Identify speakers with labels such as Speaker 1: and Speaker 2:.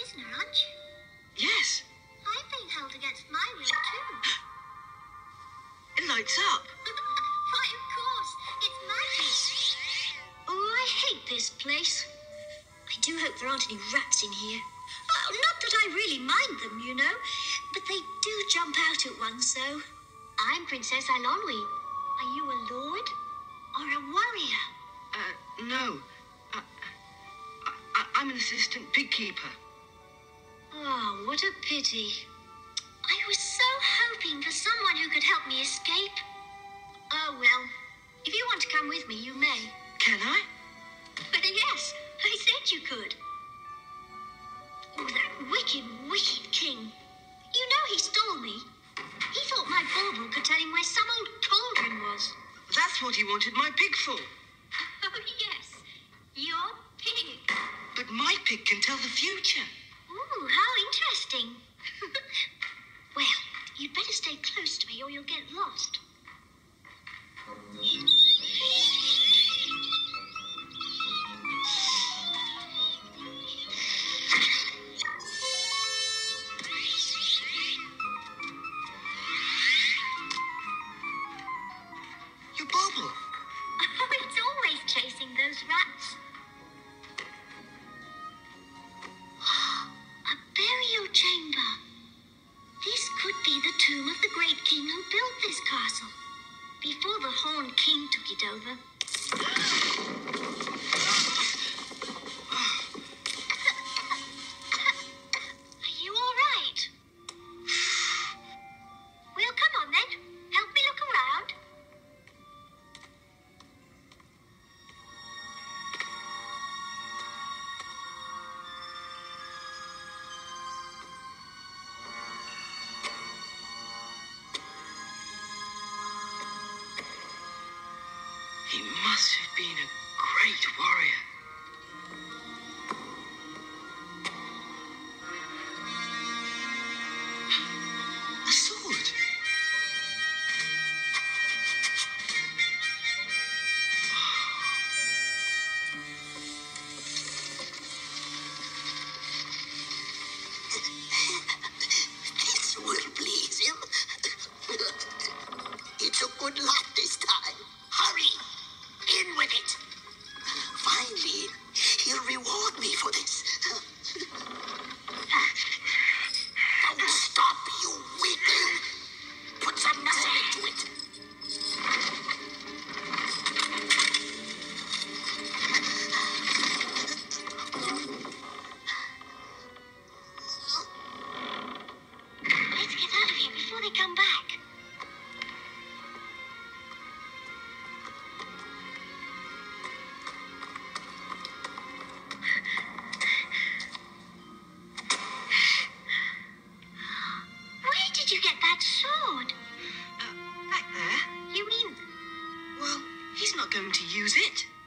Speaker 1: prisoner, aren't you?
Speaker 2: Yes.
Speaker 1: I've been held against my will, too.
Speaker 2: It lights up.
Speaker 1: Why, of course. It's magic. Oh, I hate this place. I do hope there aren't any rats in here. Not that I really mind them, you know, but they do jump out at one, so... I'm Princess Eilonwy. Are you a lord or a warrior?
Speaker 2: No. I'm an assistant pig keeper.
Speaker 1: Oh, what a pity. I was so hoping for someone who could help me escape. Oh, well, if you want to come with me, you may.
Speaker 2: Can I?
Speaker 1: Yes, I said you could. Oh, that wicked, wicked king. You know he stole me. He thought my bauble could tell him where some old cauldron was.
Speaker 2: That's what he wanted my pig for.
Speaker 1: Oh, yes, your pig.
Speaker 2: But my pig can tell the future.
Speaker 1: Ooh, how interesting. Well, you'd better stay close to me or you'll get lost.
Speaker 2: Your bauble.
Speaker 1: Oh, it's always chasing those rats. A burial chamber. This could be the tomb of the great king who built this castle, before the Horned King took it over. Are you all right? Well, come on then. Help me look around.
Speaker 2: He must have been a great warrior. A sword.
Speaker 3: This will please him. It's a good lot this time. Hurry! In with it! Finally, he'll reward me for this. Don't stop, you weakling! Put some muscle into it.
Speaker 1: Let's get out of here before they come back. Where did you get that sword?
Speaker 2: Back there.
Speaker 1: You mean...
Speaker 2: Well, he's not going to use it.